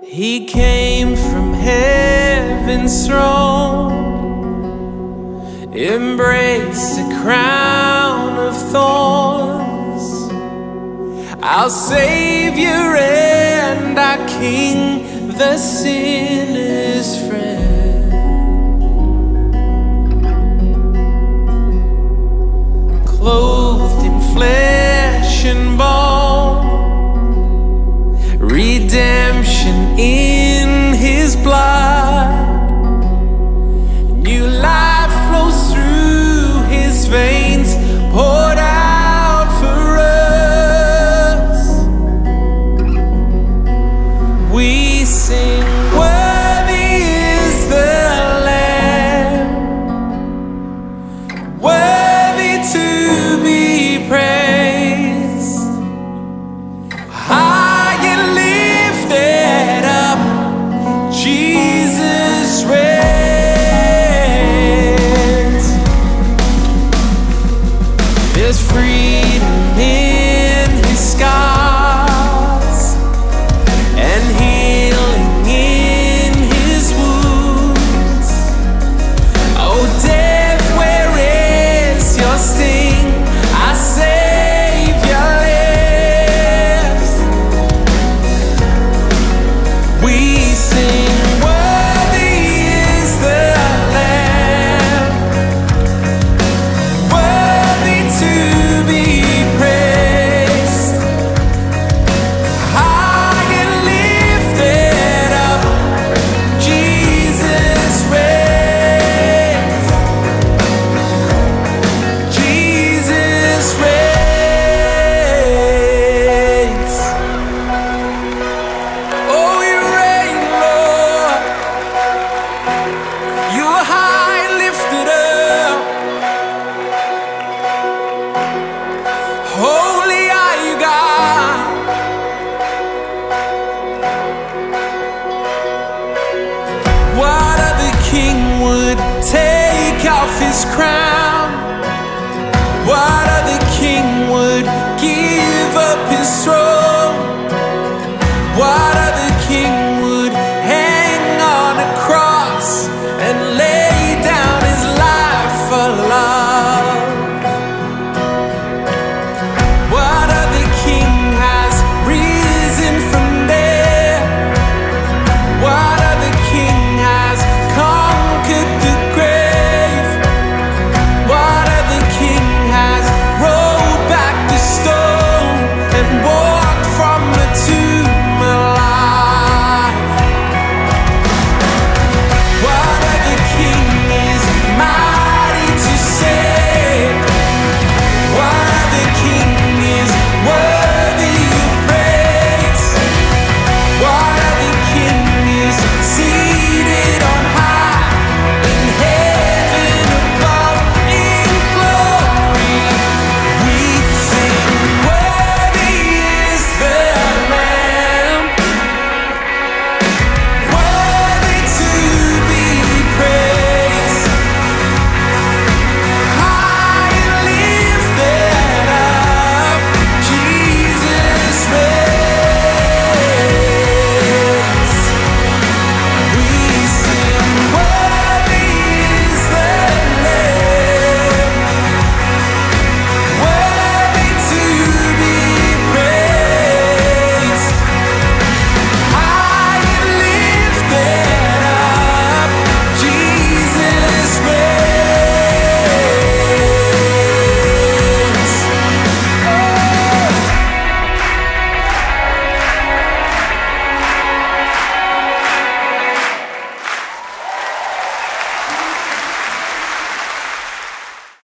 He came from heaven's throne, embraced a crown of thorns, our Savior and our King, the sinner's friend. Clothed in flesh and bone, redemption in His blood, new life flows through His veins, poured out for us. We sing, worthy is the Lamb, worthy to be praised, high and lifted up, Jesus reigns. There's freedom in His scars and healing in His wounds. Oh, death, where is your sting? Our Savior lives. We sing, worthy is the Lamb, worthy to be praised, high and lifted up, Jesus reigns. Jesus reigns. Oh, you reign, Lord. You are high and lifted up. Holy are you, God. What other king would take off his crown